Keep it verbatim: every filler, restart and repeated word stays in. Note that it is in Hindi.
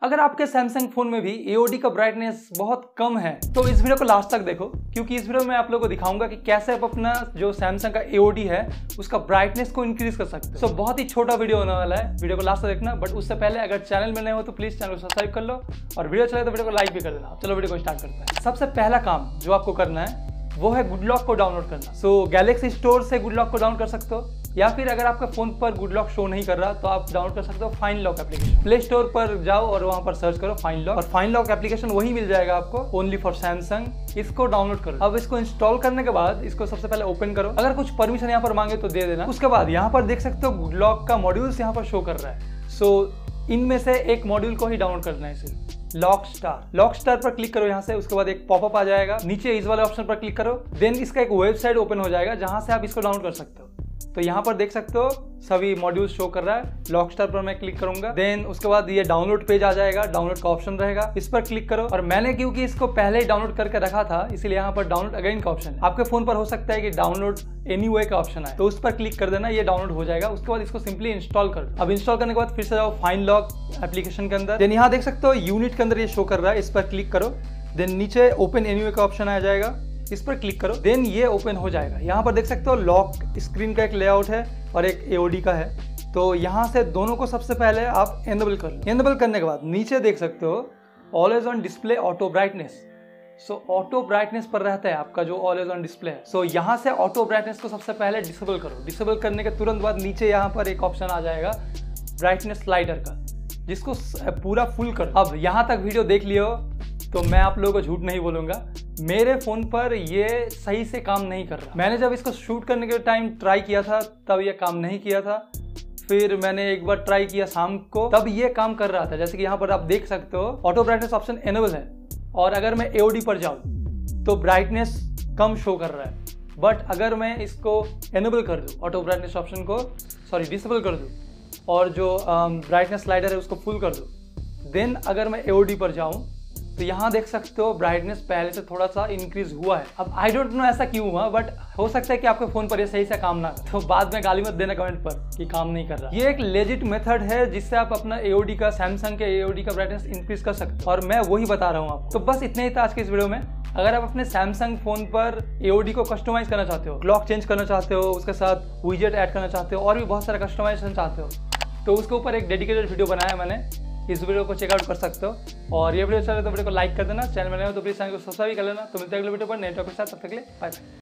अगर आपके सैमसंग फोन में भी ए ओ डी का ब्राइटनेस बहुत कम है तो इस वीडियो को लास्ट तक देखो, क्योंकि इस वीडियो में आप लोगों को दिखाऊंगा कि कैसे आप अपना जो सैमसंग का ए ओ डी है उसका ब्राइटनेस को इंक्रीज कर सकते हो। सो so, बहुत ही छोटा वीडियो होने वाला है, वीडियो को लास्ट तक देखना। बट उससे पहले अगर चैनल में नए हो तो प्लीज चैनल को सब्सक्राइब कर लो और वीडियो चले तो वीडियो को लाइक भी कर देना। चलो वीडियो को स्टार्ट करते हैं। सबसे पहला काम जो आपको करना है वो है गुड लॉक को डाउनलोड करना। सो गैलेक्सी स्टोर से गुड लॉक को डाउनलोड कर सकते हो, या फिर अगर आपके फोन पर गुड लॉक शो नहीं कर रहा तो आप डाउनलोड कर सकते हो fine lock application. Play Store पर जाओ और वहां पर सर्च करो फाइन लॉक, और फाइन लॉक एप्लीकेशन वही मिल जाएगा आपको, ओनली फॉर सैमसंग। इसको डाउनलोड करो। अब इसको इंस्टॉल करने के बाद इसको सबसे पहले ओपन करो। अगर कुछ परमिशन यहाँ पर मांगे तो दे देना। उसके बाद यहाँ पर देख सकते हो गुड लॉक का मॉड्यूल्स यहाँ पर शो कर रहा है। सो इनमें से एक मॉड्यूल को ही डाउनलोड करना है। इसे लॉक स्टार लॉक स्टार पर क्लिक करो यहाँ से। उसके बाद एक पॉपअप आ जाएगा, नीचे इस वाले ऑप्शन पर क्लिक करो। देन इसका एक वेबसाइट ओपन हो जाएगा जहां से आप इसको डाउनलोड कर सकते हो। तो यहाँ पर देख सकते हो सभी मॉड्यूल शो कर रहा है। लॉक स्टार पर मैं क्लिक करूंगा। देन उसके बाद ये डाउनलोड पेज आ जाएगा, डाउनलोड का ऑप्शन रहेगा, इस पर क्लिक करो। और मैंने क्योंकि इसको पहले ही डाउनलोड करके रखा था इसलिए यहाँ पर डाउनलोड अगेन का ऑप्शन है। आपके फोन पर हो सकता है कि डाउनलोड एनीवे का ऑप्शन है, तो उस पर क्लिक कर देना, ये डाउनलोड हो जाएगा। उसके बाद इसको सिंपली इंस्टॉल कर दो। अब इंस्टॉल करने के बाद फिर से जाओ फाइन लॉक एप्लीकेशन के अंदर। देन यहाँ देख सकते हो यूनिट के अंदर ये शो कर रहा है, इस पर क्लिक करो। देन नीचे ओपन एनीवे का ऑप्शन आ जाएगा, इस पर क्लिक करो। देन ये ओपन हो जाएगा। यहाँ पर देख सकते हो लॉक स्क्रीन का एक लेआउट है और एक ए ओ डी का है। तो यहाँ से दोनों को सबसे पहले आप एनेबल कर लो। एनेबल करने के बाद नीचे देख सकते हो always on display auto brightness. So auto brightness पर रहता है आपका जो ऑलवेज ऑन डिस्प्ले है। सो so, यहाँ से ऑटो ब्राइटनेस को सबसे पहले डिसेबल करो। डिसेबल करने के तुरंत बाद नीचे यहाँ पर एक ऑप्शन आ जाएगा ब्राइटनेस स्लाइडर का, जिसको पूरा फुल करो। अब यहाँ तक वीडियो देख लियो तो मैं आप लोगों को झूठ नहीं बोलूंगा, मेरे फोन पर ये सही से काम नहीं कर रहा। मैंने जब इसको शूट करने के टाइम ट्राई किया था तब ये काम नहीं किया था। फिर मैंने एक बार ट्राई किया शाम को, तब ये काम कर रहा था। जैसे कि यहाँ पर आप देख सकते हो ऑटो ब्राइटनेस ऑप्शन एनेबल है, और अगर मैं ए ओ डी पर जाऊँ तो ब्राइटनेस कम शो कर रहा है। बट अगर मैं इसको एनेबल कर दूँ, ऑटो ब्राइटनेस ऑप्शन को सॉरी डिसेबल कर दूँ, और जो ब्राइटनेस स्लाइडर है उसको फुल कर दूँ, देन अगर मैं ए ओ डी पर जाऊँ तो यहाँ देख सकते हो ब्राइटनेस पहले से थोड़ा सा इंक्रीज हुआ है। अब आई डोंट नो ऐसा क्यों हुआ, बट हो सकता है कि आपके फोन पर ये सही से काम ना करे, तो बाद में गाली मत देना कमेंट पर कि काम नहीं कर रहा। ये एक लेजिट मेथड है जिससे आप अपना ए ओ डी का, सैमसंग के ए ओ डी का ब्राइटनेस इंक्रीज कर सकते हो, और मैं वही बता रहा हूँ आपको। तो बस इतने ही था आज के इस वीडियो में। अगर आप अपने सैमसंग फोन पर ए ओ डी को कस्टमाइज करना चाहते हो, क्लॉक चेंज करना चाहते हो, उसके साथ विजेट ऐड करना चाहते हो, और भी बहुत सारा कस्टमाइजेशन चाहते हो, तो उसके ऊपर एक डेडिकेटेड वीडियो बनाया मैंने, इस वीडियो को चेकआउट कर सकते हो। और ये वीडियो चले तो वीडियो को लाइक कर देना, चैनल में नए हो तो प्लीज चैनल को सब्सक्राइब कर लेना। तो मिलते हैं अगले वीडियो पर नए टॉपिक के साथ, तब तक के लिए बाय बाय।